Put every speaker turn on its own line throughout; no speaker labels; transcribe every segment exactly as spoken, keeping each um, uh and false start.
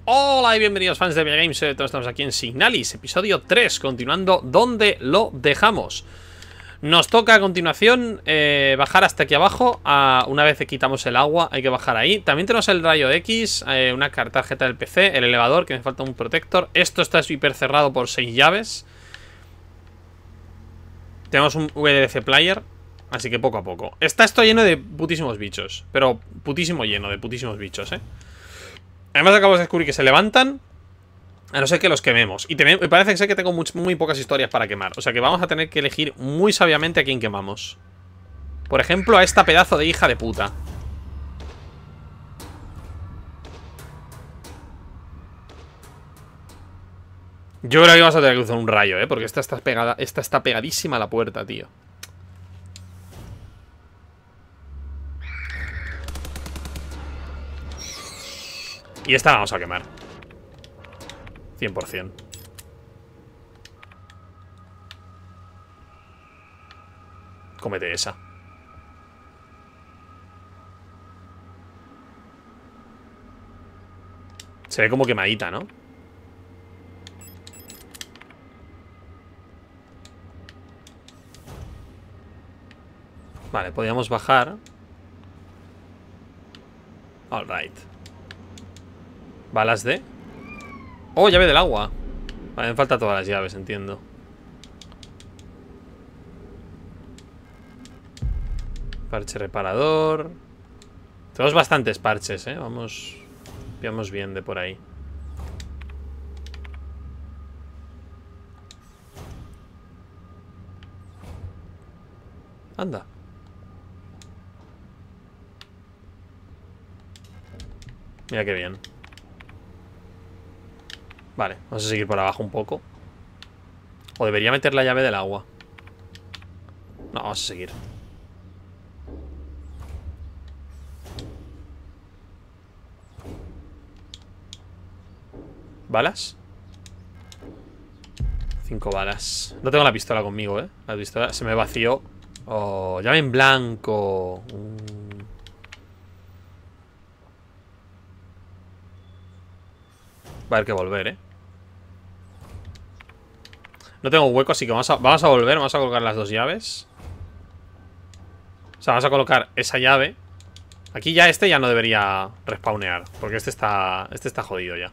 Hola y bienvenidos fans de Videogames. Todos estamos aquí en Signalis, episodio tres, continuando donde lo dejamos. Nos toca a continuación eh, bajar hasta aquí abajo. a, Una vez que quitamos el agua hay que bajar ahí. También tenemos el rayo X, eh, una tarjeta del P C, el elevador, que me falta un protector. Esto está hiper cerrado por seis llaves. Tenemos un V D C player, así que poco a poco. Está esto lleno de putísimos bichos, pero putísimo lleno de putísimos bichos, eh Además acabo de descubrir que se levantan, a no ser que los quememos. Y me parece ser que tengo muy, muy pocas historias para quemar. O sea que vamos a tener que elegir muy sabiamente a quién quemamos. Por ejemplo, a esta pedazo de hija de puta. Yo creo que vamos a tener que usar un rayo, ¿eh? Porque esta está pegada, esta está pegadísima a la puerta, tío. Y esta la vamos a quemar cien por cien. Cómete esa. Se ve como quemadita, ¿no? Vale, podríamos bajar. Alright. Balas de... Oh, llave del agua. Vale, me faltan todas las llaves, entiendo. Parche reparador. Tenemos bastantes parches, eh. Vamos... Vamos bien de por ahí. Anda. Mira qué bien. Vale, vamos a seguir por abajo un poco. O debería meter la llave del agua. No, vamos a seguir. ¿Balas? Cinco balas. No tengo la pistola conmigo, ¿eh? La pistola se me vació. Oh, llave en blanco. Mm. Va a haber que volver, ¿eh? No tengo hueco, así que vamos a, vamos a volver. Vamos a colocar las dos llaves. O sea, vamos a colocar esa llave. Aquí ya este ya no debería respawnear, porque este está, este está jodido ya.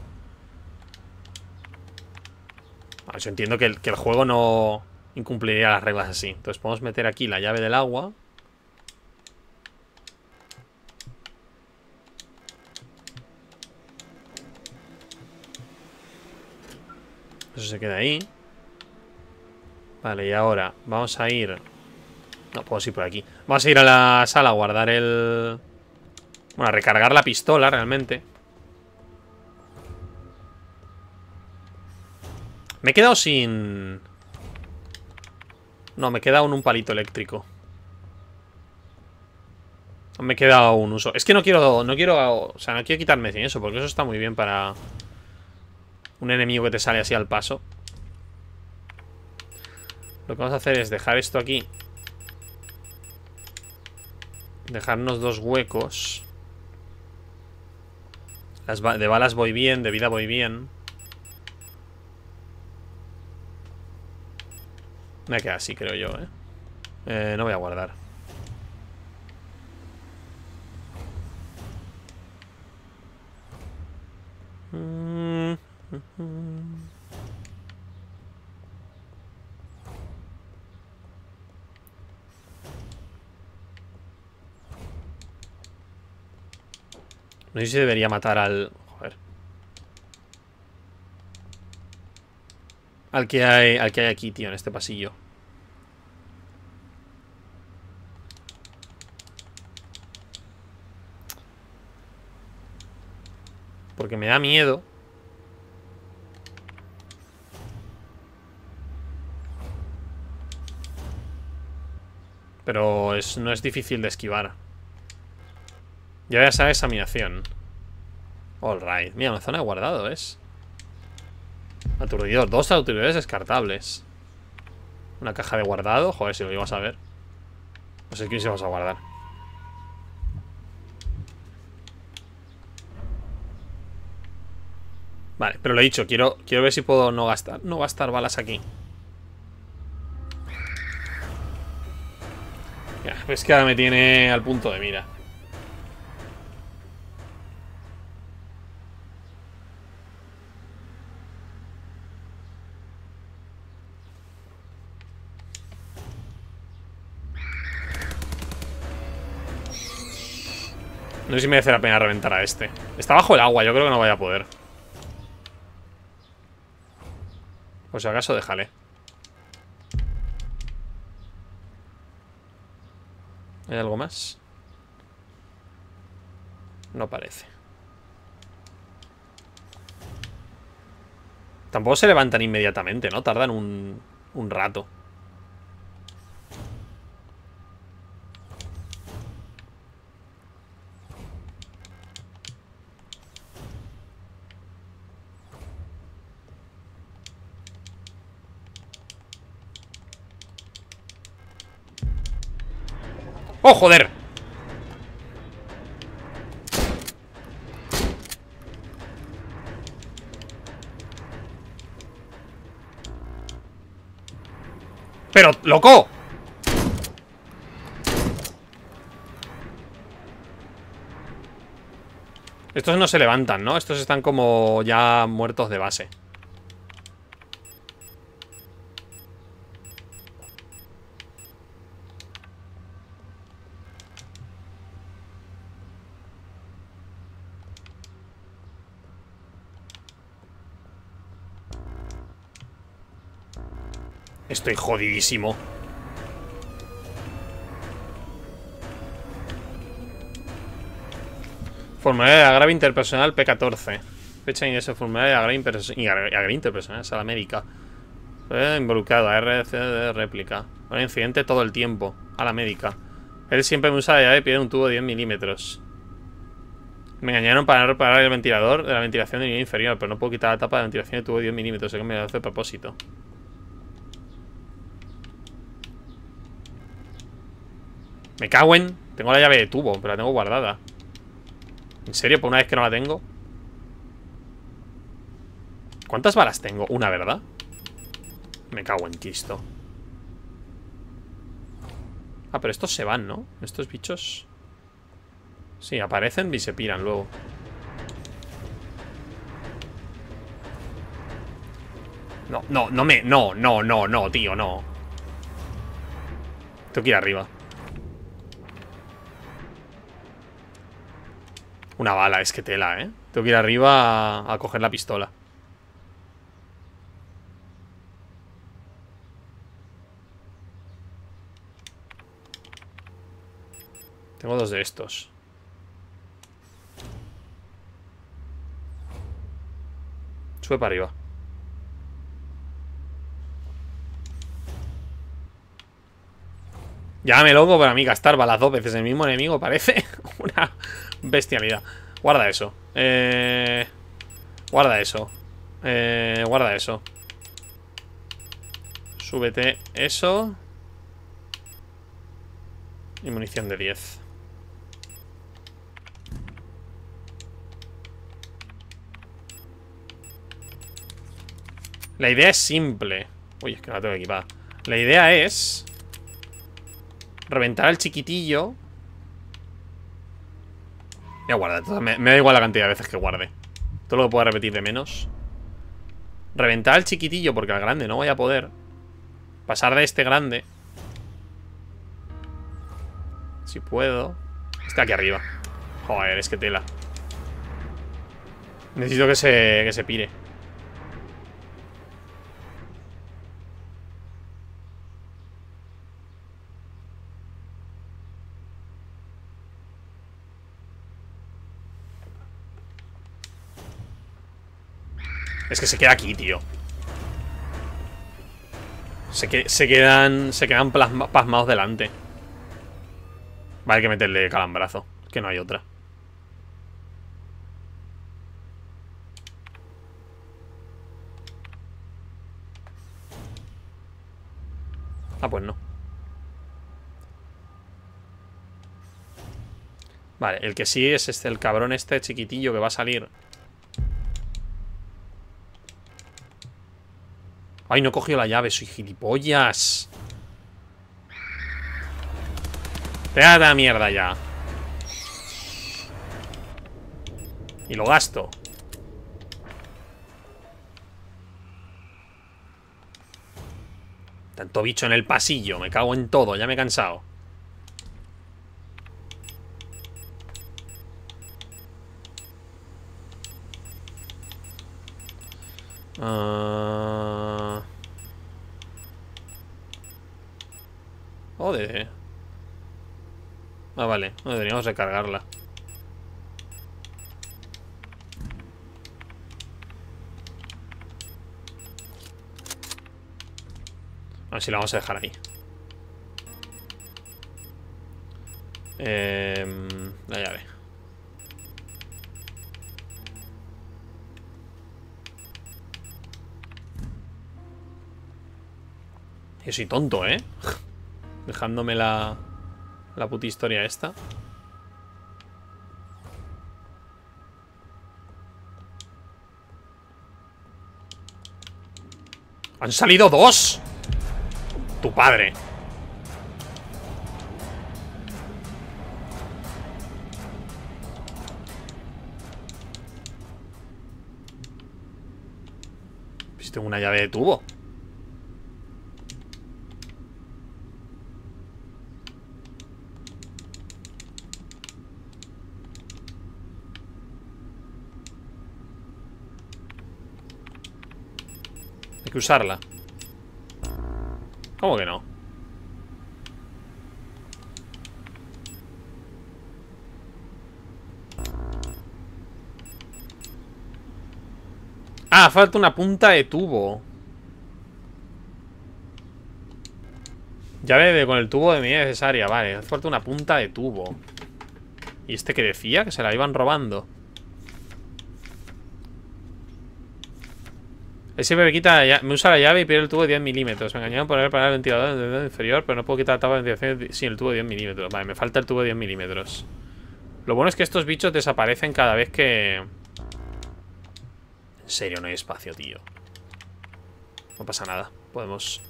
Bueno, yo entiendo que el, que el juego no incumpliría las reglas así. Entonces podemos meter aquí la llave del agua. Eso se queda ahí. Vale, y ahora vamos a ir... No, podemos ir por aquí. Vamos a ir a la sala a guardar el... Bueno, a recargar la pistola realmente. Me he quedado sin... No, me he quedado en un palito eléctrico. Me he quedado un uso. Es que no quiero... No quiero... O sea, no quiero quitarme sin eso, porque eso está muy bien para... Un enemigo que te sale así al paso. Lo que vamos a hacer es dejar esto aquí. Dejarnos dos huecos. Las ba- de balas voy bien, de vida voy bien. Me queda así, creo yo, ¿eh? Eh, no voy a guardar. Mm, mm, mm. No sé si debería matar al... Joder. Al que hay, al que hay aquí, tío, en este pasillo. Porque me da miedo. Pero es, no es difícil de esquivar. Ya esa examinación. Alright. Mira, una zona de guardado, ¿es? Aturdidor. Dos aturdidores descartables. Una caja de guardado. Joder, si lo ibas a ver. No sé quién se vas a guardar. Vale, pero lo he dicho, quiero, quiero ver si puedo no gastar, no gastar balas aquí. Ya, pues que ahora me tiene al punto de mira. No sé si merece la pena reventar a este. Está bajo el agua, yo creo que no vaya a poder. Por si acaso, déjale. ¿Hay algo más? No parece. Tampoco se levantan inmediatamente, ¿no? Tardan un, un rato. ¡Oh, joder! ¡Pero, loco! Estos no se levantan, ¿no? Estos están como ya muertos de base. Estoy jodidísimo. Formulario de agravio interpersonal P catorce. Fecha de ingreso, formulario de agravio interpersonal Salamérica. Involucrado a R C de réplica. Un incidente todo el tiempo. A la médica. Él siempre me usa la llave y pide un tubo de diez milímetros. Me engañaron para no reparar el ventilador de la ventilación de nivel inferior, pero no puedo quitar la tapa de ventilación del tubo de diez milímetros. Sé que me lo hace a propósito. Me cago en... Tengo la llave de tubo, pero la tengo guardada. ¿En serio? ¿Por una vez que no la tengo? ¿Cuántas balas tengo? Una, ¿verdad? Me cago en Cristo. Ah, pero estos se van, ¿no? Estos bichos... Sí, aparecen y se piran luego. No, no, no me... No, no, no, no, tío, no. Tengo que ir arriba. Una bala, es que tela, ¿eh? Tengo que ir arriba a, a coger la pistola. Tengo dos de estos. Sube para arriba. Llámame loco, pero a mí gastar balas dos veces el mismo enemigo parece una bestialidad. Guarda eso. Eh... Guarda eso. Eh... Guarda eso. Súbete eso. Y munición de diez. La idea es simple. Uy, es que no la tengo equipada. La idea es... reventar al chiquitillo. Ya guarda, me, me da igual la cantidad de veces que guarde. Todo lo que pueda repetir de menos. Reventar al chiquitillo porque al grande no voy a poder. Pasar de este grande. Si puedo. Está aquí arriba. Joder, es que tela. Necesito que se, que se pire. Es que se queda aquí, tío. Se, que, se quedan Se quedan plasma, pasmados delante. Va a haber que meterle calambrazo. Que no hay otra. Ah, pues no. Vale, el que sí es este, el cabrón este chiquitillo que va a salir. Ay, no he cogido la llave, soy gilipollas. Pégate a la mierda ya. Y lo gasto. Tanto bicho en el pasillo, me cago en todo, ya me he cansado. Uh... Joder. Ah, vale, no deberíamos recargarla. A ver si la vamos a dejar ahí. Eh, la llave. Yo soy tonto, ¿eh? Dejándome la... La puta historia esta. ¡Han salido dos! Tu padre. Pues tengo una llave de tubo. Hay que usarla. ¿Cómo que no? Ah, falta una punta de tubo. Llave de, con el tubo de medida necesaria. Vale, hace falta una punta de tubo. ¿Y este que decía? Que se la iban robando. El siempre me quita la me usa la llave y pierde el tubo de diez milímetros. Me engañaron por haber parado el ventilador en el dedo inferior, pero no puedo quitar la tapa de ventilación sin el tubo de diez milímetros. Vale, me falta el tubo de diez milímetros. Lo bueno es que estos bichos desaparecen cada vez que... En serio, no hay espacio, tío. No pasa nada. Podemos...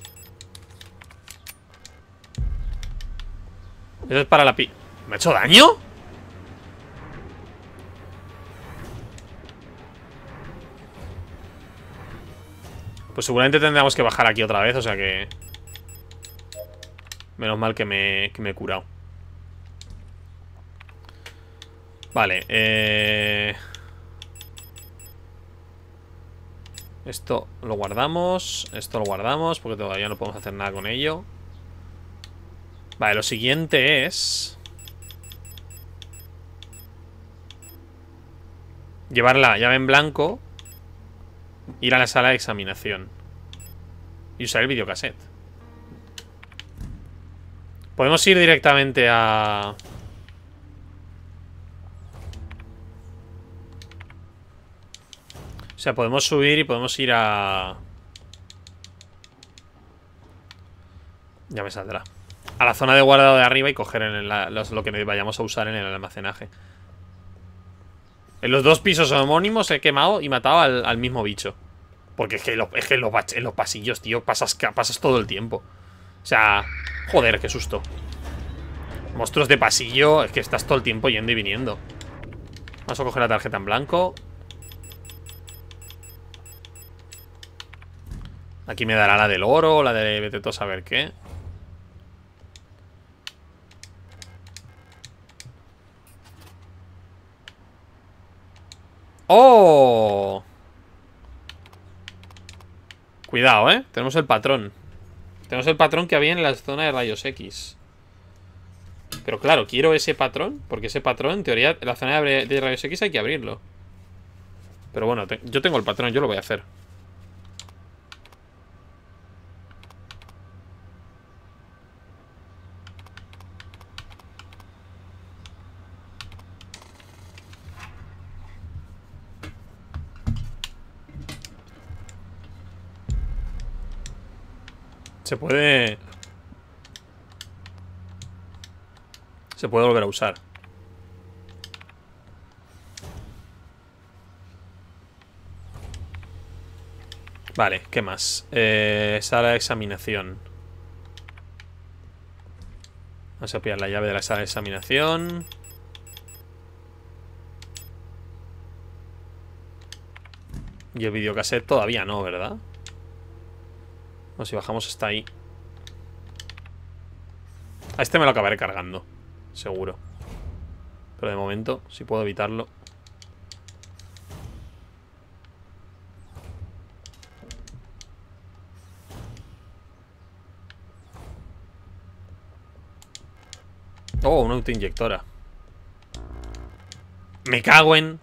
Eso es para la pi... ¿Me ha hecho daño? Pues seguramente tendremos que bajar aquí otra vez, o sea que... Menos mal que me, que me he curado. Vale, eh... esto lo guardamos. Esto lo guardamos porque todavía no podemos hacer nada con ello. Vale, lo siguiente es... llevar la llave en blanco. Ir a la sala de examinación. Y usar el videocassette. Podemos ir directamente a... O sea, podemos subir y podemos ir a... Ya me saldrá. A la zona de guardado de arriba y coger en la, los, lo que vayamos a usar en el almacenaje. En los dos pisos homónimos he quemado y matado al, al mismo bicho. Porque es que, lo, es que en, los, en los pasillos, tío, pasas, pasas todo el tiempo. O sea, joder, qué susto. Monstruos de pasillo, es que estás todo el tiempo yendo y viniendo. Vamos a coger la tarjeta en blanco. Aquí me dará la del oro, la de vete tú a saber qué. ¡Oh! Cuidado, ¿eh? Tenemos el patrón. Tenemos el patrón que había en la zona de rayos X. Pero claro, quiero ese patrón. Porque ese patrón, en teoría, en la zona de rayos X hay que abrirlo. Pero bueno, te yo tengo el patrón, yo lo voy a hacer. Se puede... Se puede volver a usar. Vale, ¿qué más? Eh, sala de examinación. Vamos a pillar la llave de la sala de examinación. Y el videocassette todavía no, ¿verdad? O si bajamos hasta ahí. A este me lo acabaré cargando, seguro. Pero de momento, si puedo evitarlo. Oh, una autoinyectora. Me cago en...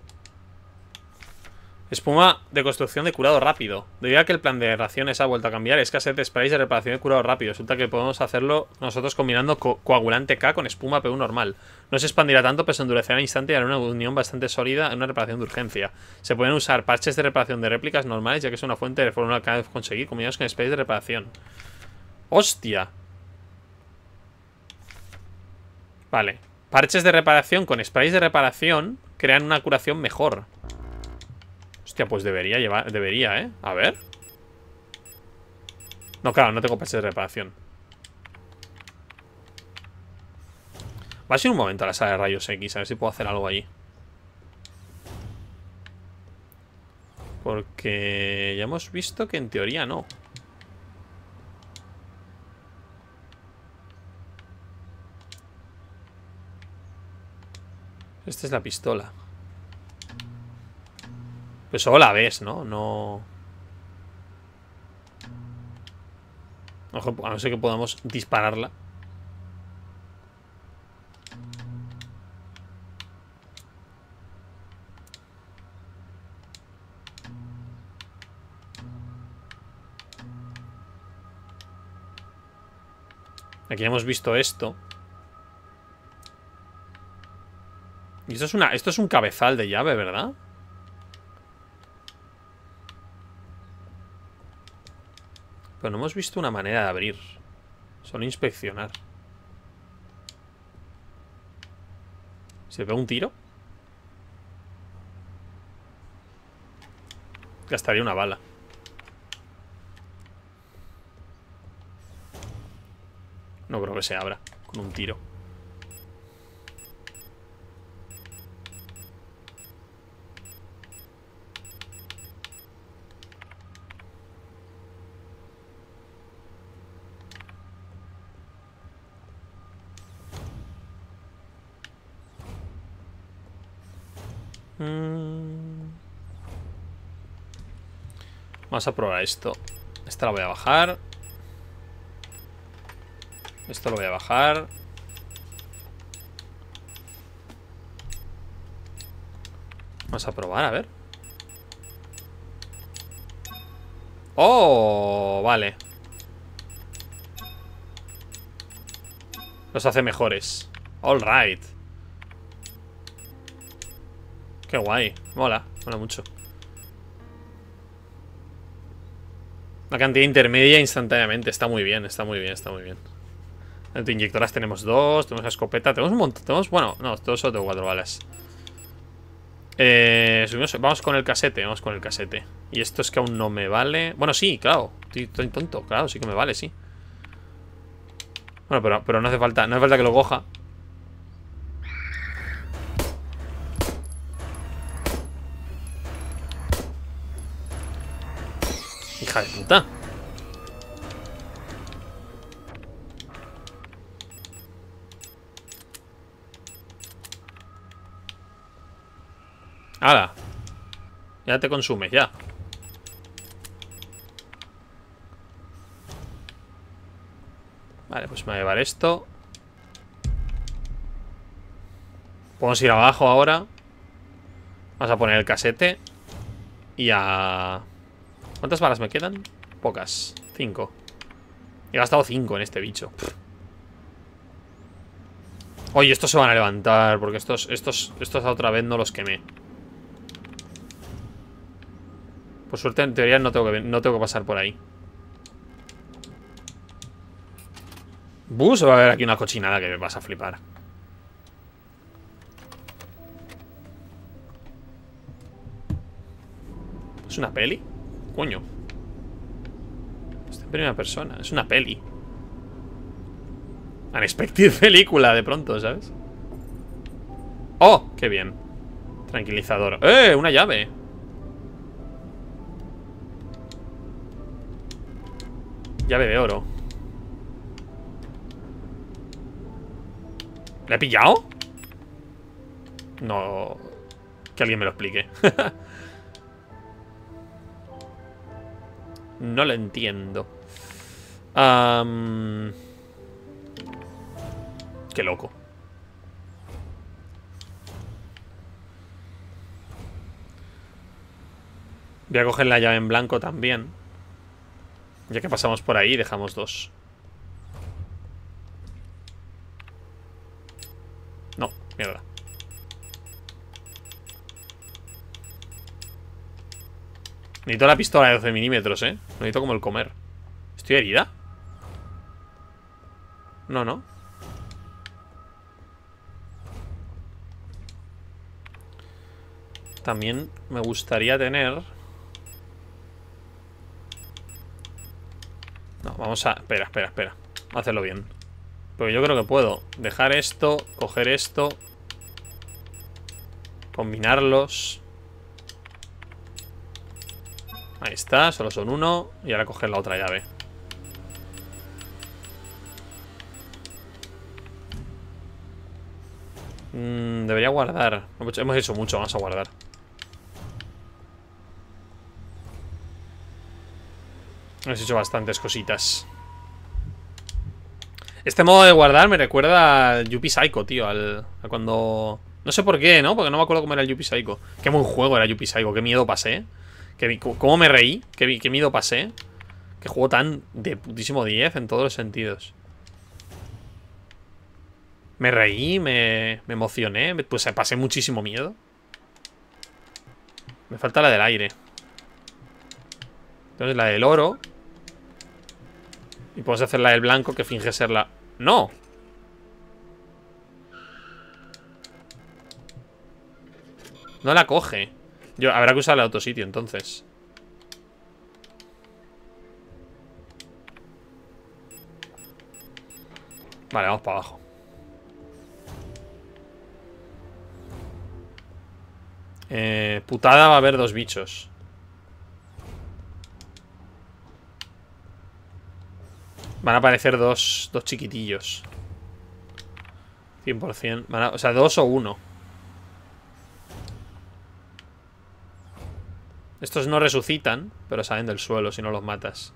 Espuma de construcción de curado rápido. Debido a que el plan de raciones ha vuelto a cambiar, escasez de sprays de reparación de curado rápido. Resulta que podemos hacerlo nosotros combinando co coagulante K con espuma P U normal. No se expandirá tanto, pero se endurecerá al instante y hará una unión bastante sólida en una reparación de urgencia. Se pueden usar parches de reparación de réplicas normales, ya que es una fuente de fórmula que cada vez conseguir, combinados con sprays de reparación. ¡Hostia! Vale. Parches de reparación con sprays de reparación crean una curación mejor. Hostia, pues debería llevar... Debería, ¿eh? A ver. No, claro, no tengo parches de reparación. Va a ser un momento a la sala de rayos X. A ver si puedo hacer algo allí. Porque ya hemos visto que en teoría no. Esta es la pistola. Pues solo la ves, ¿no? No... A no ser que podamos dispararla. Aquí hemos visto esto. Y esto es una... Esto es un cabezal de llave, ¿verdad? Pero no hemos visto una manera de abrir. Solo inspeccionar. ¿Se ve un tiro? Gastaría una bala. No creo que se abra con un tiro. Vamos a probar esto. Esta la voy a bajar. Esto lo voy a bajar. Vamos a probar, a ver. ¡Oh! Vale. Los hace mejores. All right. Qué guay. Mola. Mola mucho. Una cantidad intermedia instantáneamente. Está muy bien, está muy bien, está muy bien. Autoinyectoras tenemos dos. Tenemos la escopeta. Tenemos un montón. Tenemos, bueno, no, todos solo tengo cuatro balas. Eh, subimos, vamos con el casete. Vamos con el casete. Y esto es que aún no me vale. Bueno, sí, claro. Estoy, estoy tonto. Claro, sí que me vale, sí. Bueno, pero, pero no hace falta. No hace falta que lo coja. Hija de puta. ¡Hala! Ya te consumes, ya. Vale, pues me voy a llevar esto. Podemos ir abajo ahora. Vamos a poner el casete. Y a... ¿Cuántas balas me quedan? Pocas. Cinco. He gastado cinco en este bicho. Oye, estos se van a levantar. Porque estos, estos, estos otra vez no los quemé. Por suerte, en teoría, no tengo que, no tengo que pasar por ahí. Buh, se va a ver aquí una cochinada que me vas a flipar. ¿Es una peli? Coño. Primera persona, es una peli. Unexpected película de pronto, ¿sabes? ¡Oh! ¡Qué bien! Tranquilizador. ¡Eh! Una llave. Llave de oro. ¿Le he pillado? No. Que alguien me lo explique. No lo entiendo. Um... Qué loco. Voy a coger la llave en blanco también. Ya que pasamos por ahí, dejamos dos. No, mierda. Necesito la pistola de doce milímetros, eh. Necesito como el comer. ¿Estoy herida? No, no. También me gustaría tener... No, vamos a... Espera, espera, espera. Vamos a hacerlo bien. Porque yo creo que puedo dejar esto, coger esto, combinarlos. Ahí está, solo son uno. Y ahora coger la otra llave. Mm, debería guardar. Hemos hecho mucho, vamos a guardar. Hemos hecho bastantes cositas. Este modo de guardar me recuerda al Yuppie Psycho, tío. Al, a cuando... No sé por qué, ¿no? Porque no me acuerdo cómo era el Yuppie Psycho. Qué buen juego era Yuppie Psycho. Qué miedo pasé. Qué, cómo me reí. Qué, qué miedo pasé. Qué juego tan de putísimo diez en todos los sentidos. Me reí, me, me emocioné. Pues pasé muchísimo miedo. Me falta la del aire. Entonces la del oro. Y podemos hacer la del blanco que finge ser la... ¡No! No la coge. Yo, habrá que usarla a otro sitio entonces. Vale, vamos para abajo. Eh, putada, va a haber dos bichos. Van a aparecer dos, dos chiquitillos. cien por cien. Van a, o sea, dos o uno. Estos no resucitan, pero salen del suelo si no los matas.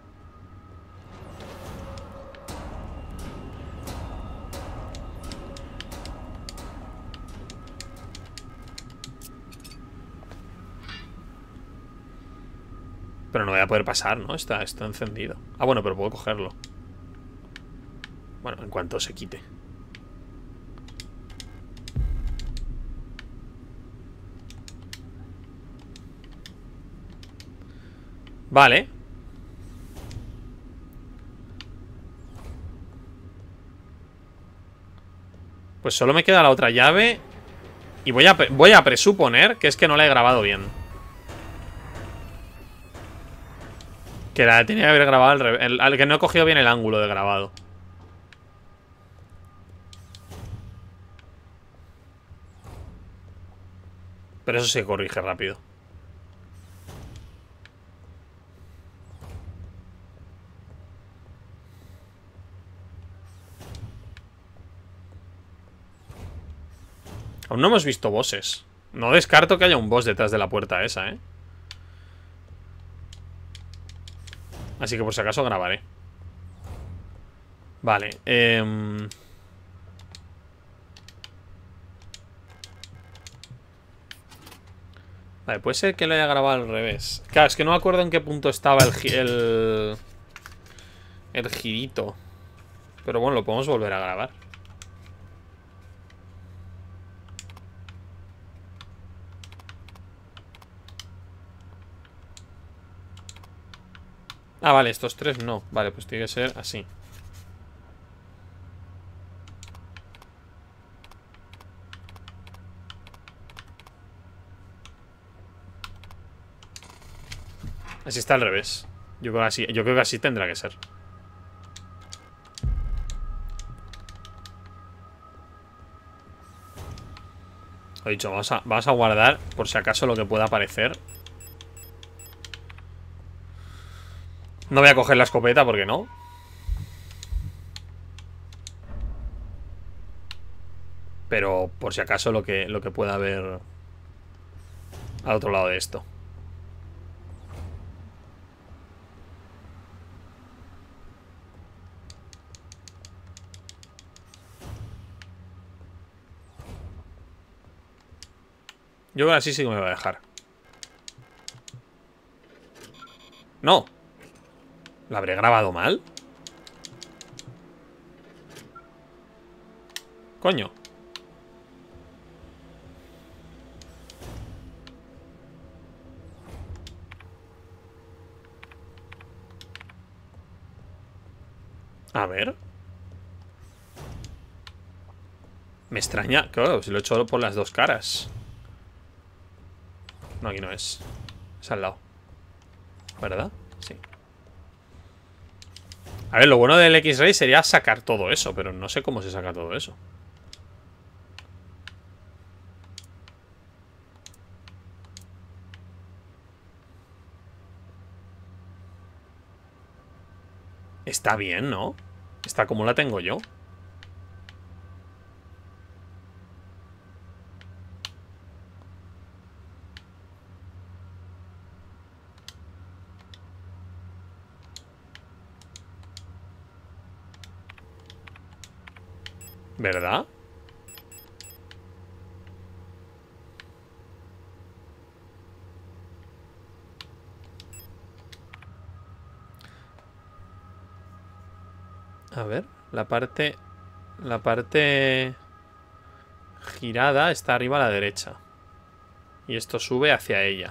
Pero no voy a poder pasar, ¿no? Está, está encendido. Ah, bueno, pero puedo cogerlo. Bueno, en cuanto se quite. Vale. Pues solo me queda la otra llave. Y voy a, voy a presuponer que es que no la he grabado bien. Que la tenía que haber grabado al revés. El, al que no he cogido bien el ángulo de grabado. Pero eso se corrige rápido. Aún no hemos visto bosses. No descarto que haya un boss detrás de la puerta esa, ¿eh? Así que por si acaso grabaré. Vale, eh... Vale, puede ser que lo haya grabado al revés. Claro, es que no me acuerdo en qué punto estaba el... El, el girito. Pero bueno, lo podemos volver a grabar. Ah, vale, estos tres no. Vale, pues tiene que ser así. Así está al revés. Yo creo que así, yo creo que así tendrá que ser. Lo dicho, vamos a, vamos a guardar por si acaso lo que pueda aparecer. No voy a coger la escopeta porque no. Pero por si acaso lo que, lo que pueda haber al otro lado de esto. Yo creo que así sí que me va a dejar. No. ¿La habré grabado mal? Coño. A ver. Me extraña. Claro, si lo he hecho por las dos caras. No, aquí no es. Es al lado. ¿Verdad? Sí. A ver, lo bueno del X-Ray sería sacar todo eso, pero no sé cómo se saca todo eso. Está bien, ¿no? Está como la tengo yo. ¿Verdad? A ver, la parte... La parte... girada está arriba a la derecha. Y esto sube hacia ella.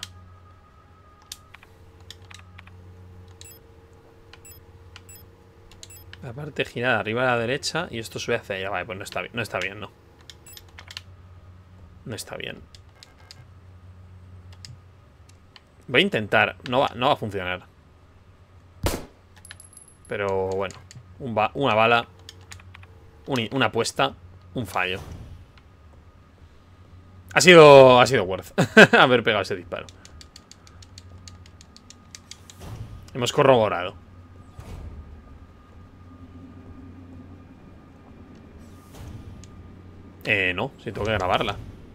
La parte girada arriba a la derecha y esto sube hacia ella. Vale, pues no está bien, no está bien, no. No está bien. Voy a intentar. No va, no va a funcionar. Pero bueno. Un ba una bala. Un, una apuesta. Un fallo. Ha sido... Ha sido worth haber pegado ese disparo. Hemos corroborado. Eh, no, si tengo que grabarla.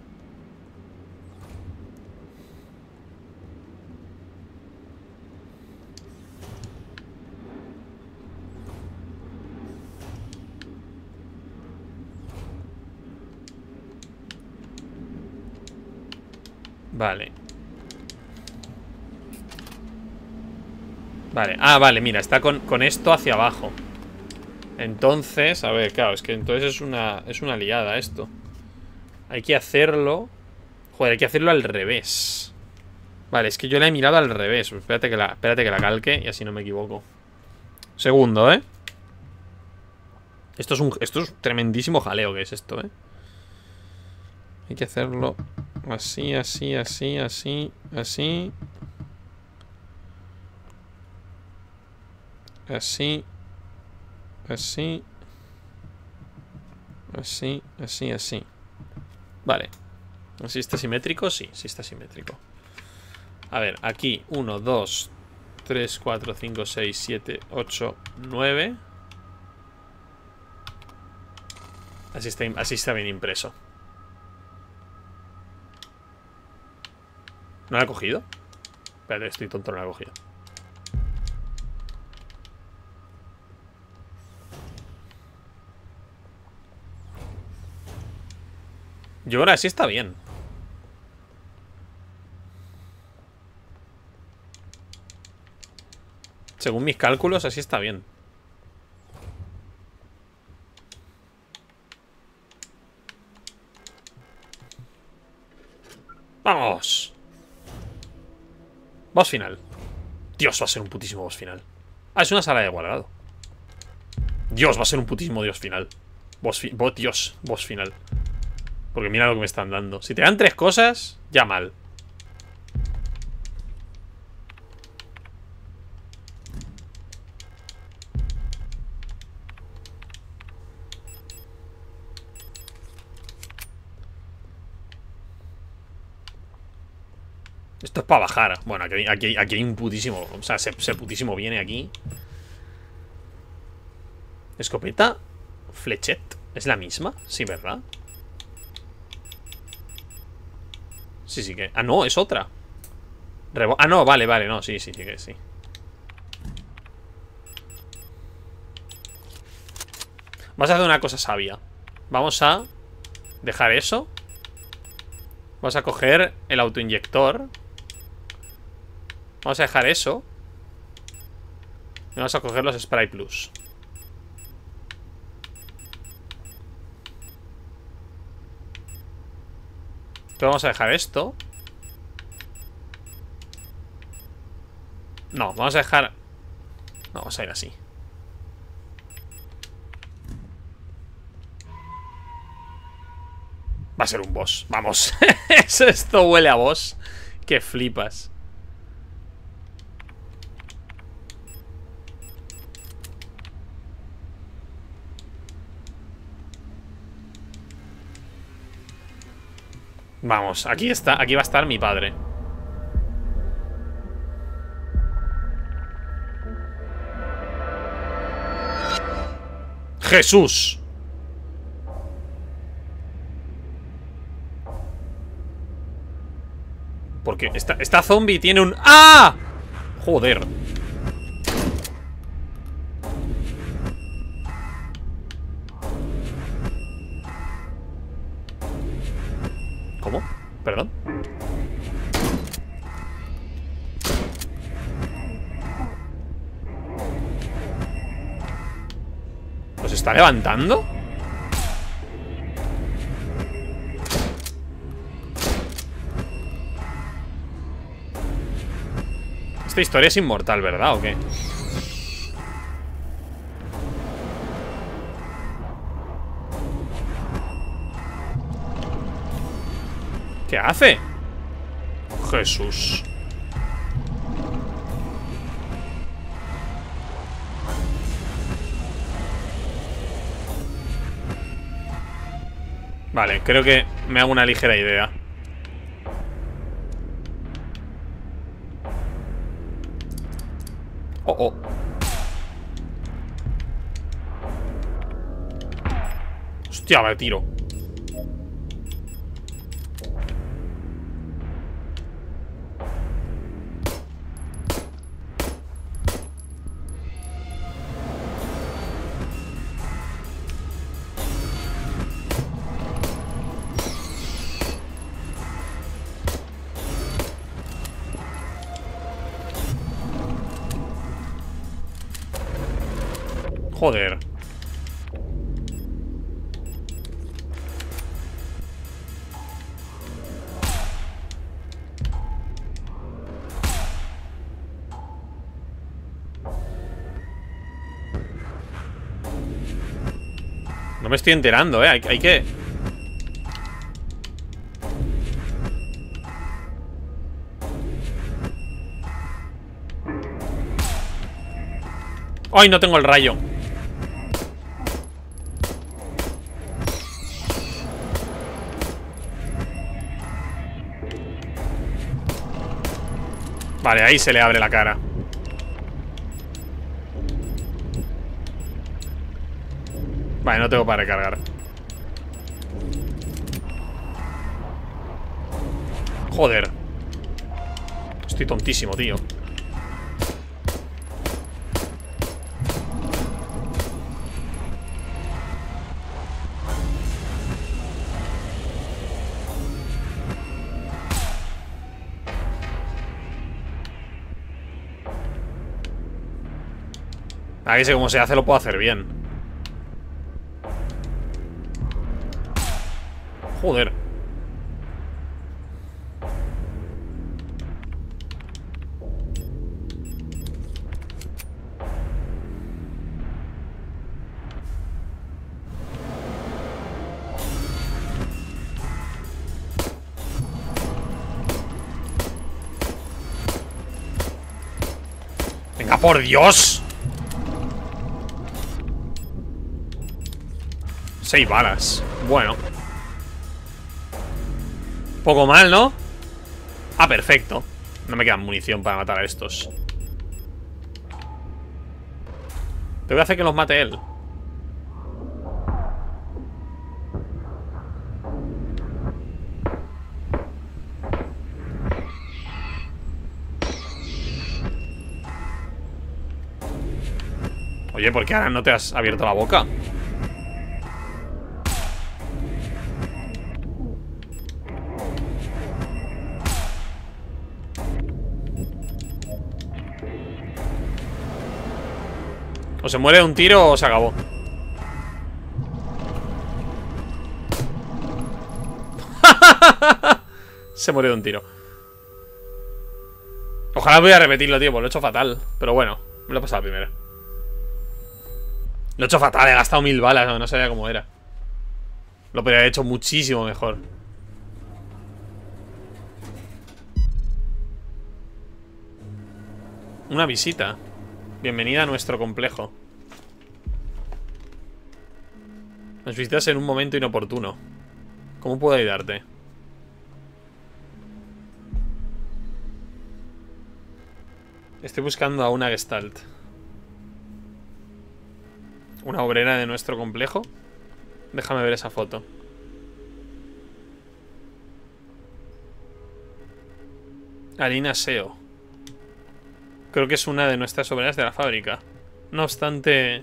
Vale. Vale, ah, vale, mira, está con, con esto hacia abajo. Entonces, a ver, claro, es que entonces es una, es una liada esto. Hay que hacerlo. Joder, hay que hacerlo al revés. Vale, es que yo la he mirado al revés. Espérate que la, espérate que la calque y así no me equivoco. Segundo, ¿eh? Esto es un, esto es un tremendísimo jaleo que es esto, ¿eh? Hay que hacerlo así, así, así, así, así. Así. Así. Así, así, así. Vale. ¿Así está simétrico? Sí, sí está simétrico. A ver, aquí uno, dos, tres, cuatro, cinco, seis, siete, ocho, nueve. Así está, así está bien impreso. ¿No lo he cogido? Espérate, estoy tonto, no lo he cogido. Yo ahora sí está bien. Según mis cálculos, así está bien. ¡Vamos! Boss final. Dios, va a ser un putísimo boss final. Ah, es una sala de guardado. Dios, va a ser un putísimo dios final. Boss, fi boss Dios, boss final. Porque mira lo que me están dando. Si te dan tres cosas, ya mal. Esto es para bajar. Bueno, aquí, aquí, aquí hay un putísimo. O sea, se, se putísimo viene aquí. Escopeta. Flechet. ¿Es la misma? Sí, ¿verdad? Sí, sí que... Ah, no, es otra. Revo... Ah, no, vale, vale, no, sí, sí, sí que sí. Vamos a hacer una cosa sabia. Vamos a dejar eso. Vamos a coger el autoinyector. Vamos a dejar eso. Y vamos a coger los Spray Plus. Pero vamos a dejar esto. No, vamos a dejar... No, vamos a ir así. Va a ser un boss, vamos. Esto huele a boss. Que flipas. Vamos, aquí está, aquí va a estar mi padre. ¡Jesús! Porque esta, esta zombie tiene un... ¡Ah! Joder. ¿Cómo? Perdón. ¿Los está levantando? Esta historia es inmortal, ¿verdad? ¿O qué? ¿Qué hace? Jesús. Vale, creo que me hago una ligera idea. Oh, oh. Hostia, me tiro. Joder. No me estoy enterando, eh. Hay, hay que... ¡Ay, no tengo el rayo! Vale, ahí se le abre la cara. Vale, no tengo para recargar. Joder. Estoy tontísimo, tío. Aquí sé cómo se hace, lo puedo hacer bien. Joder. Venga, por Dios. Seis balas. Bueno. Poco mal, ¿no? Ah, perfecto. No me queda munición para matar a estos. Tengo que hacer que los mate él. Oye, ¿por qué ahora no te has abierto la boca? O se muere de un tiro o se acabó. Se murió de un tiro. Ojalá voy a repetirlo, tío, porque lo he hecho fatal. Pero bueno, me lo he pasado primero. Lo he hecho fatal, he gastado mil balas, no, no sabía cómo era. Lo podría haber hecho muchísimo mejor. Una visita. Bienvenida a nuestro complejo. Nos visitas en un momento inoportuno. ¿Cómo puedo ayudarte? Estoy buscando a una Gestalt. ¿Una obrera de nuestro complejo? Déjame ver esa foto. Alina Seo. Creo que es una de nuestras obreras de la fábrica. No obstante...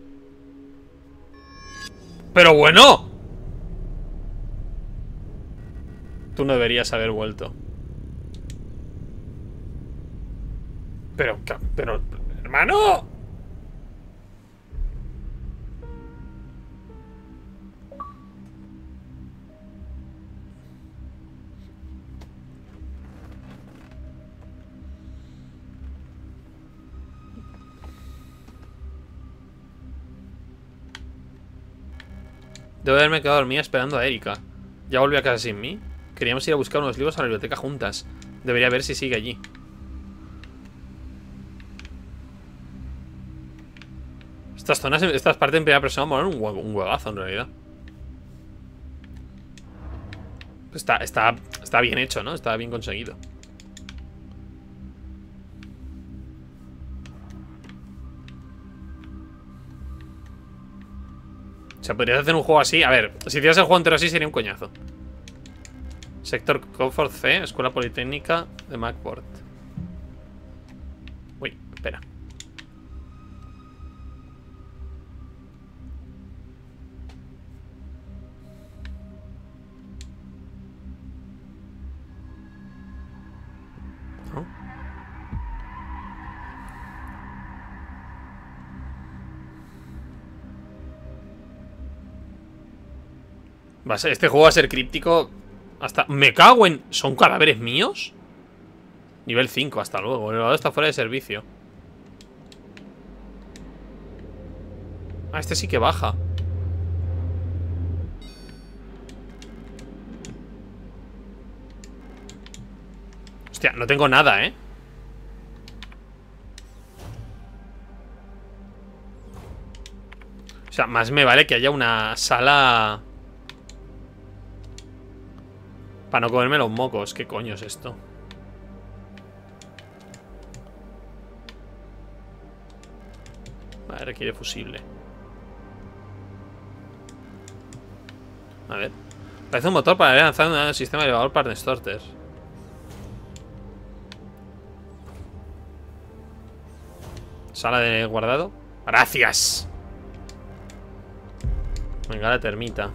¡Pero bueno! Tú no deberías haber vuelto. Pero... Pero... ¡Hermano! Debo haberme quedado dormida esperando a Erika. ¿Ya volvió a casa sin mí? Queríamos ir a buscar unos libros a la biblioteca juntas. Debería ver si sigue allí. Estas zonas, estas partes en primera persona molan un, hue un huevazo en realidad. Está, está, está bien hecho, ¿no? Está bien conseguido. O sea, podrías hacer un juego así. A ver, si hicieras el juego entero así sería un coñazo. Sector Comfort C, Escuela Politécnica de Macport. Uy, espera. ¿No? Va a ser, este juego va a ser críptico. Hasta... Me cago en... ¿Son cadáveres míos? Nivel cinco, hasta luego. El elevador está fuera de servicio. Ah, este sí que baja. Hostia, no tengo nada, ¿eh? O sea, más me vale que haya una sala... Para no comerme los mocos. ¿Qué coño es esto? Vale, requiere fusible. A ver. Parece un motor para lanzar un sistema de elevador para Starter. Sala de guardado. ¡Gracias! Venga, la termita.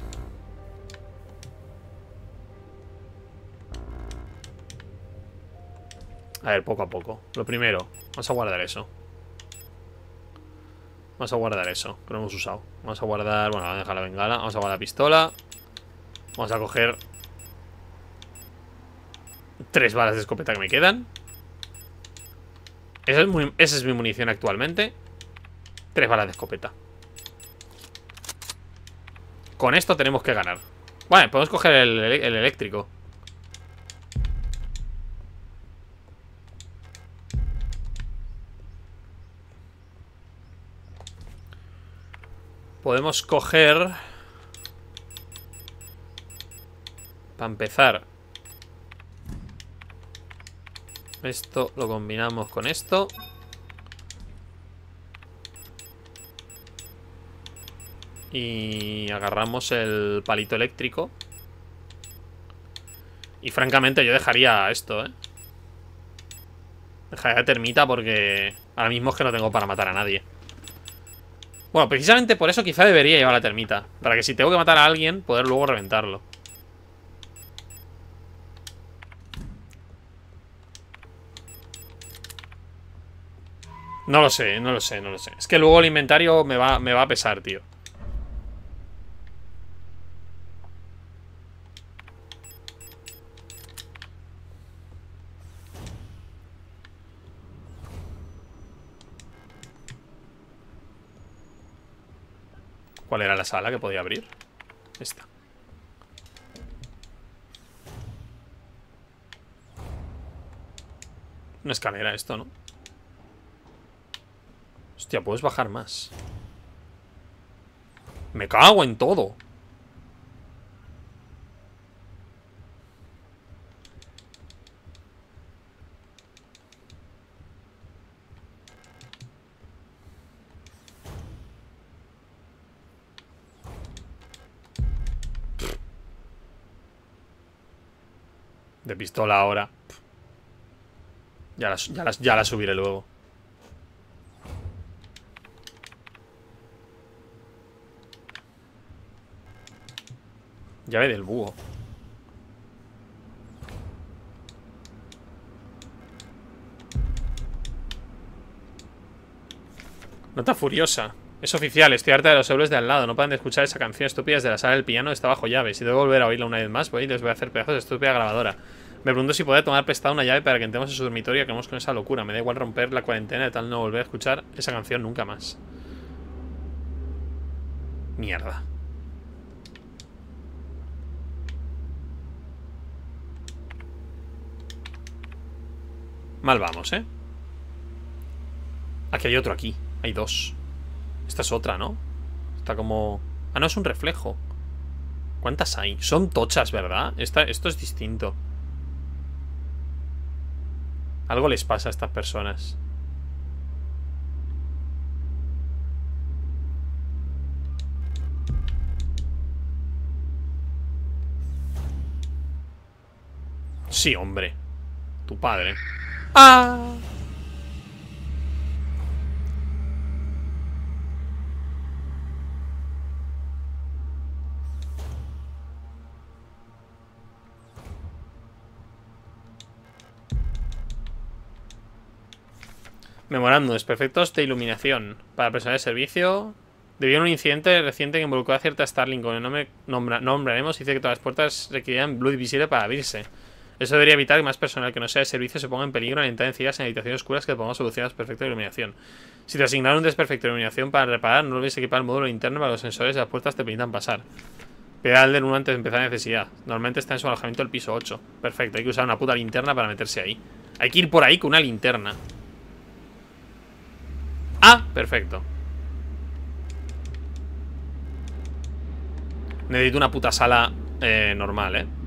A ver, poco a poco. Lo primero, vamos a guardar eso. Vamos a guardar eso, que lo hemos usado. Vamos a guardar, bueno, vamos a dejar la bengala. Vamos a guardar la pistola. Vamos a coger tres balas de escopeta que me quedan. Esa es, muy, esa es mi munición actualmente. Tres balas de escopeta. Con esto tenemos que ganar. Vale, podemos coger el, el eléctrico. Podemos coger... Para empezar... Esto lo combinamos con esto. Y agarramos el palito eléctrico. Y francamente yo dejaría esto, ¿eh? Dejaría termita porque ahora mismo es que no tengo para matar a nadie. Bueno, precisamente por eso quizá debería llevar la termita. Para que si tengo que matar a alguien, poder luego reventarlo. No lo sé, no lo sé, no lo sé. Es que luego el inventario me va, me va a pesar, tío. ¿Cuál era la sala que podía abrir? Esta. Una escalera esto, ¿no? Hostia, puedes bajar más. Me cago en todo. De pistola ahora. Ya la, ya la, ya la subiré luego. Llave del búho. Nota furiosa. Es oficial, estoy harta de los héroes de al lado. No pueden escuchar esa canción estúpida desde la sala del piano. Está bajo llave. Si debo volver a oírla una vez más, voy y les voy a hacer pedazos de estúpida grabadora. Me pregunto si puede tomar prestada una llave para que entremos en su dormitorio y acabemos con esa locura. Me da igual romper la cuarentena de tal no volver a escuchar esa canción nunca más. Mierda. Mal vamos, ¿eh? Aquí hay otro aquí. Hay dos. Esta es otra, ¿no? Está como... Ah, no, es un reflejo. ¿Cuántas hay? Son tochas, ¿verdad? Esta, esto es distinto. Algo les pasa a estas personas. Sí, hombre. Tu padre. ¡Ah! Memorando, desperfectos de iluminación. Para personal de servicio. Debido a un incidente reciente que involucró a cierta Starling, con el nombre nombra, nombraremos, dice que todas las puertas requerían luz visible para abrirse. Eso debería evitar que más personal que no sea de servicio se ponga en peligro al entrar en en habitaciones oscuras que podamos solucionar los perfectos de iluminación. Si te asignaron un desperfecto de iluminación para reparar, no olvides equipar el módulo interno para que los sensores de las puertas te permitan pasar. Pide al del uno antes de empezar la necesidad. Normalmente está en su alojamiento el piso ocho. Perfecto, hay que usar una puta linterna para meterse ahí. Hay que ir por ahí con una linterna. Ah, perfecto. Necesito una puta sala eh, normal, ¿eh?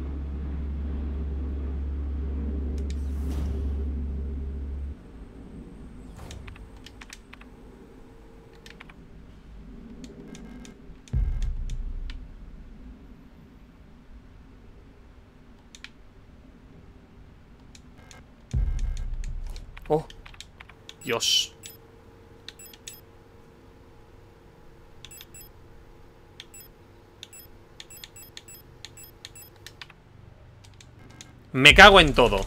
Oh, Dios. Me cago en todo.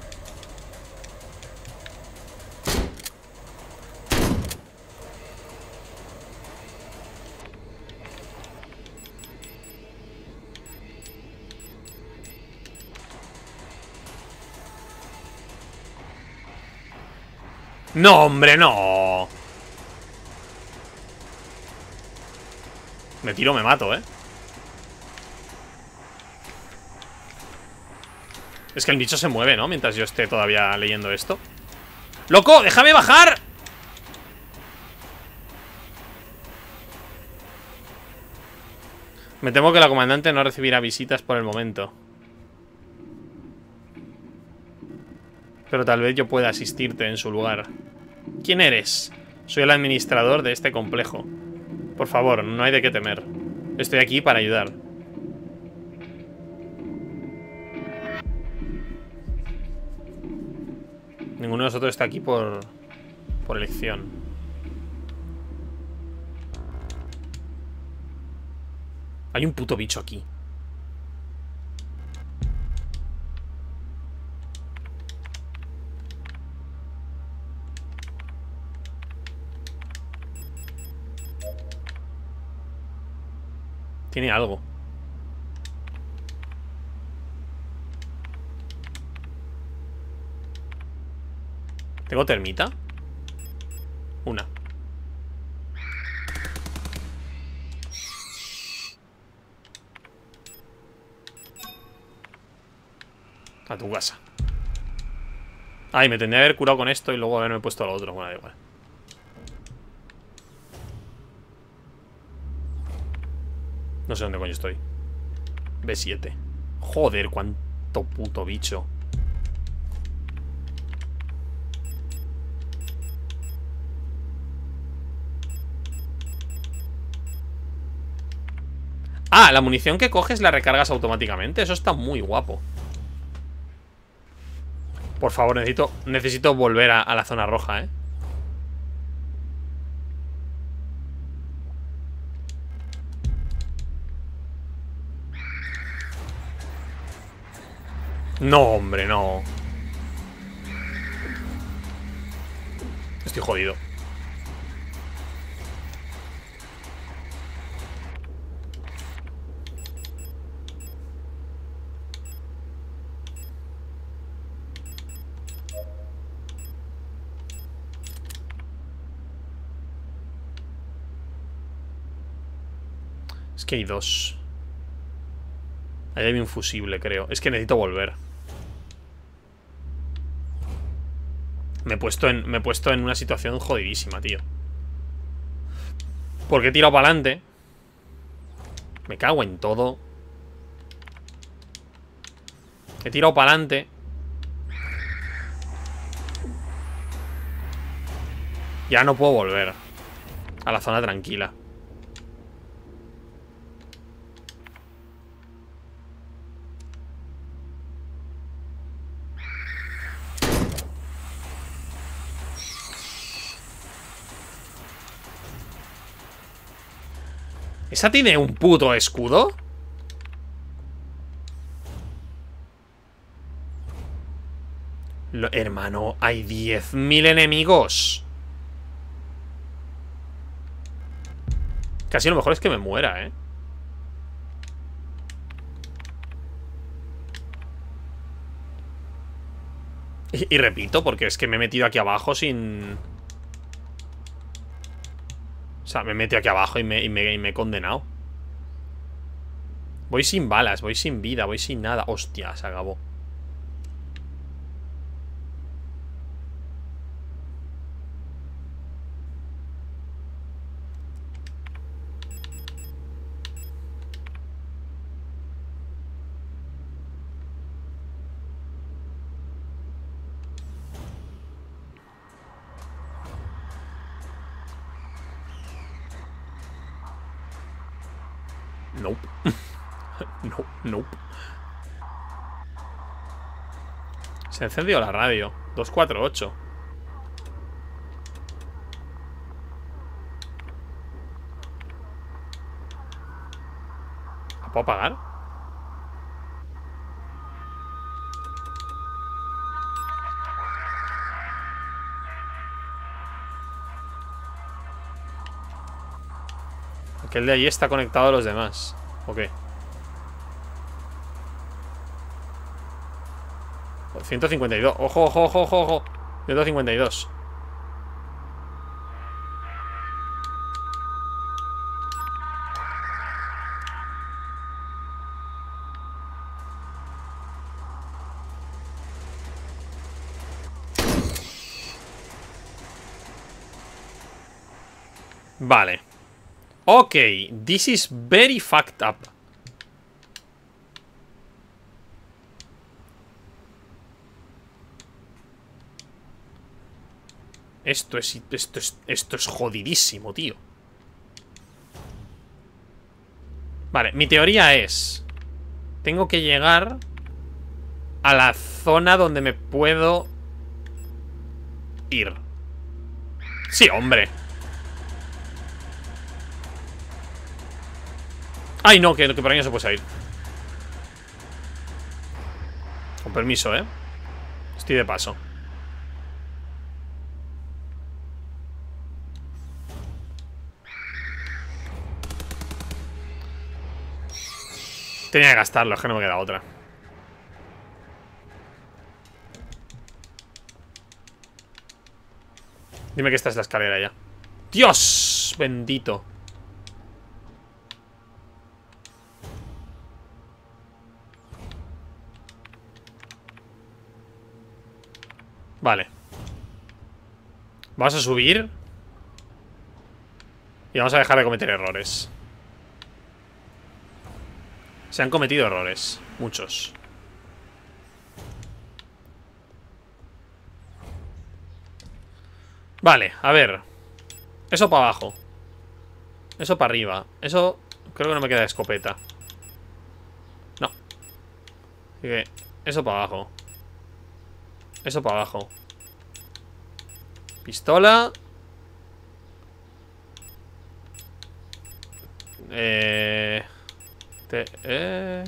No, hombre, no. Me tiro, me mato, ¿eh? Es que el bicho se mueve, ¿no? Mientras yo esté todavía leyendo esto. ¡Loco! ¡Déjame bajar! Me temo que la comandante no recibirá visitas por el momento. pero tal vez yo pueda asistirte en su lugar. ¿Quién eres? Soy el administrador de este complejo. Por favor, no hay de qué temer. Estoy aquí para ayudar. Ninguno de nosotros está aquí por, por elección. Hay un puto bicho aquí. Tiene algo. ¿Tengo termita? Una. A tu casa. Ay, me tendría que haber curado con esto y luego haberme puesto lo otro. Bueno, da igual. No sé dónde coño estoy. B siete. Joder, cuánto puto bicho. Ah, la munición que coges la recargas automáticamente. Eso está muy guapo. Por favor, necesito, necesito volver a, a la zona roja, ¿eh? No, hombre, no. Estoy jodido. Es que hay dos. Ahí hay un fusible, creo. Es que necesito volver. Me he puesto en, me he puesto en una situación jodidísima, tío. Porque he tirado para adelante. Me cago en todo. He tirado para adelante. Ya no puedo volver a la zona tranquila. ¿Esa tiene un puto escudo? Lo, hermano, hay diez mil enemigos. Casi lo mejor es que me muera, ¿eh? Y, y repito, porque es que me he metido aquí abajo sin... O sea, me he metido aquí abajo y me, y me, y me he condenado. Voy sin balas, voy sin vida, voy sin nada. Hostia, se acabó. Nope. No, nope. Se encendió la radio. dos cuatro ocho. ¿La puedo apagar? Aquel de allí está conectado a los demás. ¿O qué? ciento cincuenta y dos. Ojo, ojo, ojo, ojo, ojo. ciento cincuenta y dos. Vale. Ok, this is very fucked up. Esto es, esto es, esto es jodidísimo, tío. Vale, mi teoría es... Tengo que llegar a la zona donde me puedo ir. Sí, hombre. Ay, no, que, que por ahí no se puede salir. Con permiso, ¿eh? Estoy de paso. Tenía que gastarlo, es que no me queda otra. Dime que esta es la escalera ya. ¡Dios! Bendito. Vale. Vamos a subir. Y vamos a dejar de cometer errores. Se han cometido errores. Muchos. Vale, a ver. Eso para abajo. Eso para arriba. Eso creo que no me queda escopeta. No. Así que eso para abajo. Eso para abajo. Pistola. Eh... Te, eh...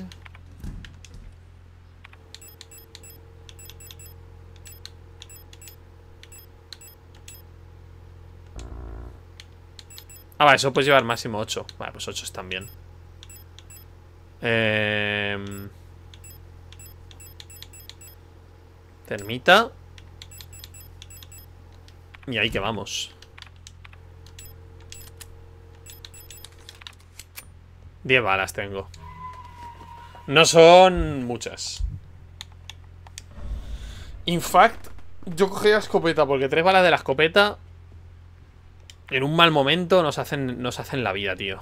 Ah, vale, eso puedes llevar máximo ocho. Vale, pues ocho están bien. Eh... Termita. Y ahí que vamos. diez balas tengo. No son muchas. In fact, yo cogí la escopeta porque tres balas de la escopeta en un mal momento nos hacen, nos hacen la vida, tío.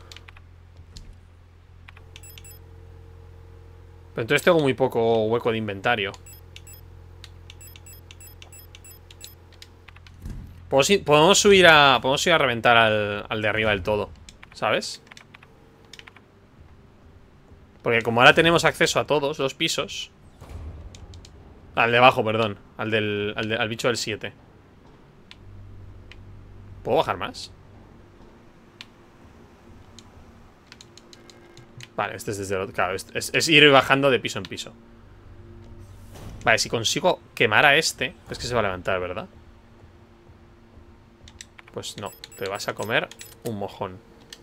Pero entonces tengo muy poco hueco de inventario. Podemos subir a... Podemos ir a reventar al, al de arriba del todo, ¿sabes? Porque como ahora tenemos acceso a todos los pisos. Al de abajo, perdón. Al del al, de, al bicho del siete. ¿Puedo bajar más? Vale, este es desde el otro. Claro, es, es, es ir bajando de piso en piso. Vale, si consigo quemar a este. Es que se va a levantar, ¿verdad? Pues no, te vas a comer un mojón.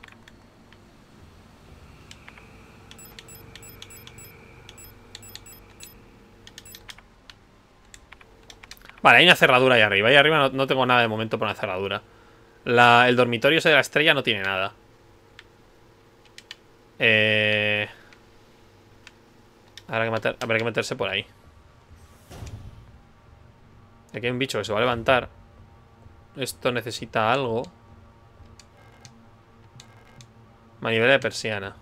Vale, hay una cerradura ahí arriba. Ahí arriba no, no tengo nada de momento para una cerradura. La, el dormitorio ese de la estrella no tiene nada. Eh... Habrá que, matar, habrá que meterse por ahí. Aquí hay un bicho que se va a levantar. Esto necesita algo. Manivela de persiana.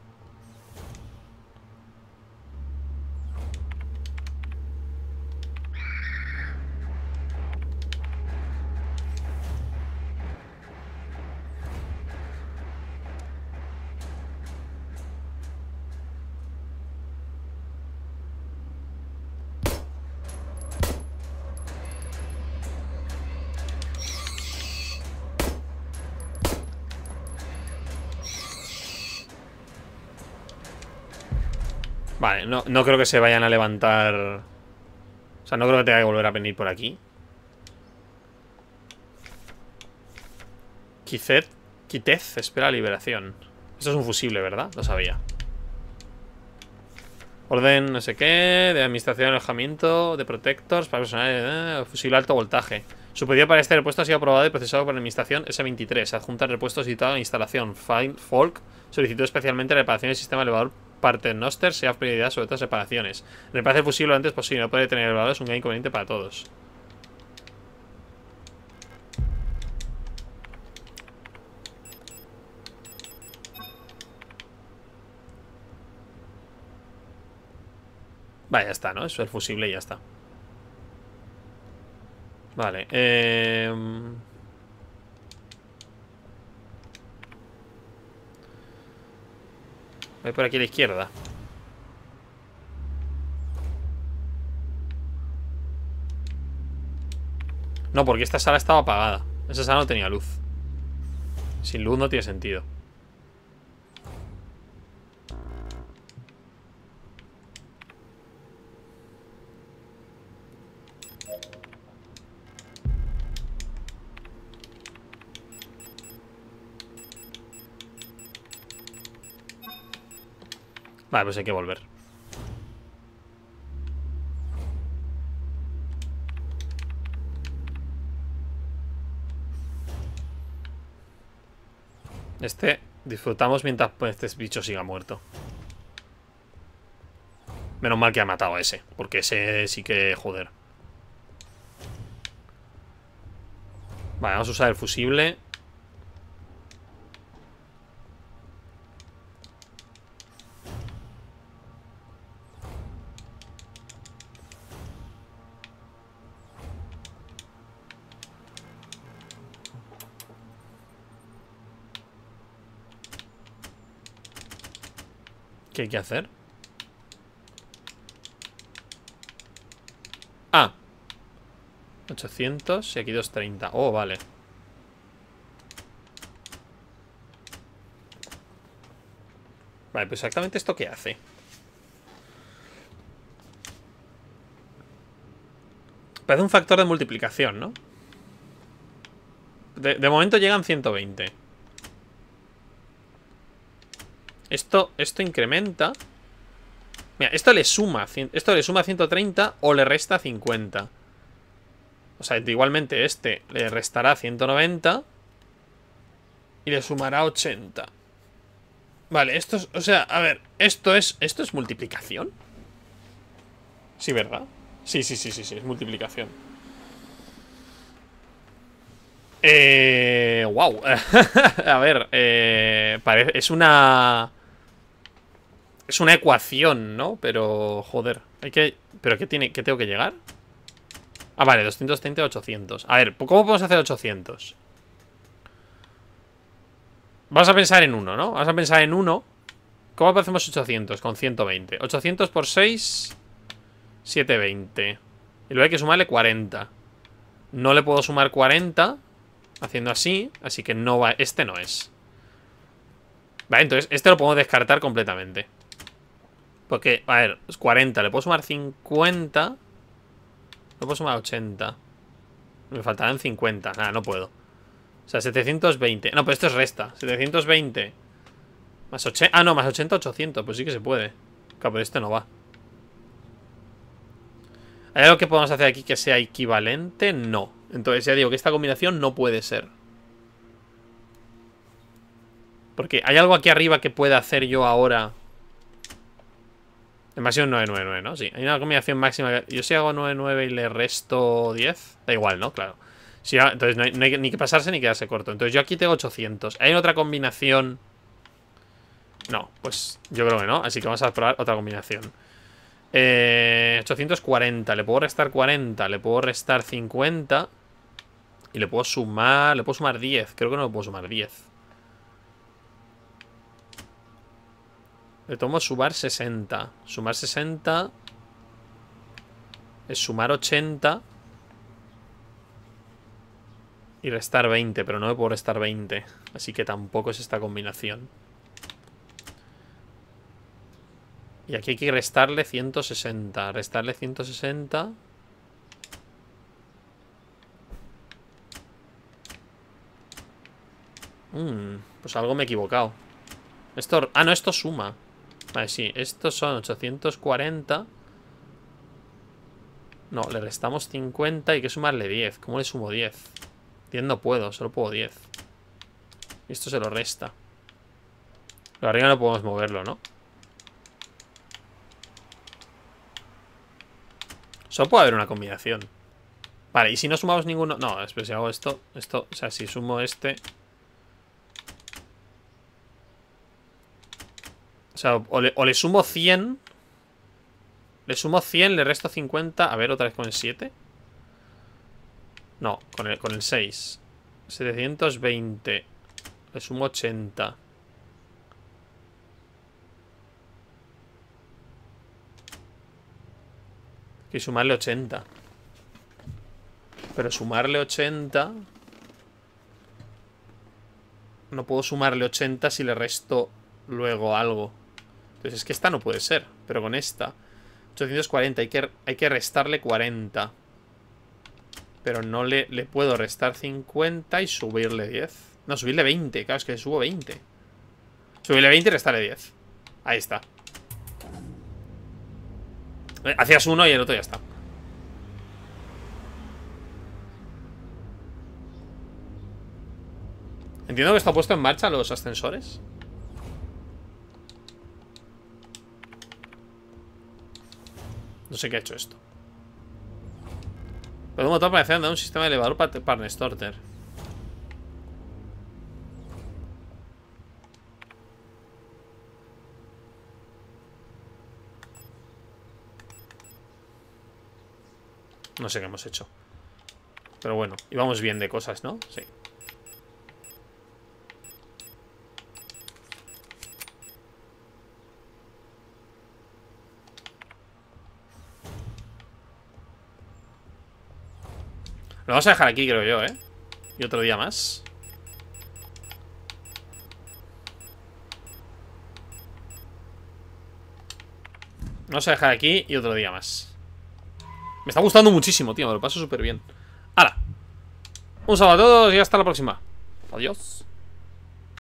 Vale, no, no creo que se vayan a levantar. O sea, no creo que tenga que volver a venir por aquí. Quizet, Quitez, espera liberación. Esto es un fusible, ¿verdad? Lo sabía. Orden no sé qué, de administración de alojamiento, de protectors, para personal, eh, fusible alto voltaje. Su pedido para este repuesto ha sido aprobado y procesado por la administración ese veintitrés. Adjunta el repuesto situado en instalación. Find Folk solicitó especialmente la reparación del sistema elevador Paternoster, sea prioridad sobre otras reparaciones. Repare el fusible lo antes posible, no puede tener elevador, es un gran inconveniente para todos. Vale, ya está, ¿no? Eso es el fusible y ya está. Vale, eh... voy por aquí a la izquierda. No, porque esta sala estaba apagada. Esa sala no tenía luz. Sin luz no tiene sentido. Vale, pues hay que volver. Este disfrutamos mientras pues, este bicho siga muerto. Menos mal que ha matado a ese, porque ese sí que joder. Vale, vamos a usar el fusible. ¿Qué hay que hacer? Ah, ochocientos y aquí doscientos treinta. Oh, vale. Vale, pues exactamente esto qué hace. Parece un factor de multiplicación, ¿no? De, de momento llegan ciento veinte. Esto, esto incrementa. Mira, esto le suma Esto le suma ciento treinta o le resta cincuenta. O sea, igualmente este le restará ciento noventa y le sumará ochenta. Vale, esto es, o sea, a ver, esto es, ¿esto es multiplicación? Sí, ¿verdad? Sí, sí, sí, sí, sí, es multiplicación. Eh... Wow. A ver, eh... Parece, es una... Es una ecuación, ¿no? Pero, joder, hay que... ¿Pero qué tiene? ¿Qué tengo que llegar? Ah, vale, doscientos treinta y ochocientos. A ver, ¿cómo podemos hacer ochocientos? Vamos a pensar en uno, ¿no? Vamos a pensar en uno. ¿Cómo hacemos ochocientos? Con ciento veinte. ochocientos por seis, setecientos veinte. Y luego hay que sumarle cuarenta. No le puedo sumar cuarenta haciendo así, así que no va... Este no es. Vale, entonces este lo podemos descartar completamente. Porque, a ver, es cuarenta. Le puedo sumar cincuenta. Le puedo sumar ochenta. Me faltarán cincuenta. Nada, no puedo. O sea, setecientos veinte. No, pero esto es resta. setecientos veinte. Más ochenta. Ah, no, más ochenta, ochocientos. Pues sí que se puede. Claro, pero este no va. ¿Hay algo que podemos hacer aquí que sea equivalente? No. Entonces ya digo que esta combinación no puede ser. Porque hay algo aquí arriba que pueda hacer yo ahora. Demasiado nueve nueve nueve, ¿no? Sí, hay una combinación máxima. Yo si hago nueve nueve y le resto diez. Da igual, ¿no? Claro. Si, entonces no hay, no hay ni que pasarse ni quedarse corto. Entonces yo aquí tengo ochocientos. ¿Hay otra combinación? No, pues yo creo que no. Así que vamos a probar otra combinación. Eh, ochocientos cuarenta. Le puedo restar cuarenta. Le puedo restar cincuenta. Y le puedo sumar. Le puedo sumar diez. Creo que no le puedo sumar diez. Le tomo sumar sesenta. Sumar sesenta es sumar ochenta y restar veinte, pero no me puedo restar veinte. Así que tampoco es esta combinación. Y aquí hay que restarle ciento sesenta. Restarle ciento sesenta. Mm, pues algo me he equivocado. Esto... Ah, no, esto suma. Vale, sí, estos son ochocientos cuarenta. No, le restamos cincuenta y hay que sumarle diez. ¿Cómo le sumo diez? diez no puedo, solo puedo diez. Y esto se lo resta. Pero arriba no podemos moverlo, ¿no? Solo puede haber una combinación. Vale, y si no sumamos ninguno... No, espera, si hago esto, esto... O sea, si sumo este... O sea, o le, o le sumo cien. Le sumo cien, le resto cincuenta. A ver, otra vez con el siete. No, con el, con el seis. setecientos veinte. Le sumo ochenta. Hay que sumarle ochenta. Pero sumarle ochenta... No puedo sumarle ochenta si le resto luego algo. Entonces es que esta no puede ser. Pero con esta ochocientos cuarenta, hay que, hay que restarle cuarenta. Pero no le, le puedo restar cincuenta y subirle diez. No, subirle veinte, claro, es que le subo veinte. Subirle veinte y restarle diez. Ahí está. Hacías uno y el otro ya está. Entiendo que está puesto en marcha los ascensores. No sé qué ha hecho esto. Pero un motor parece andar un sistema de elevador para, para Nestorter. No sé qué hemos hecho. Pero bueno, íbamos bien de cosas, ¿no? Sí. Lo vamos a dejar aquí, creo yo, ¿eh? Y otro día más. Vamos a dejar aquí y otro día más. Me está gustando muchísimo, tío. Me lo paso súper bien. ¡Hala! Un saludo a todos y hasta la próxima. Adiós.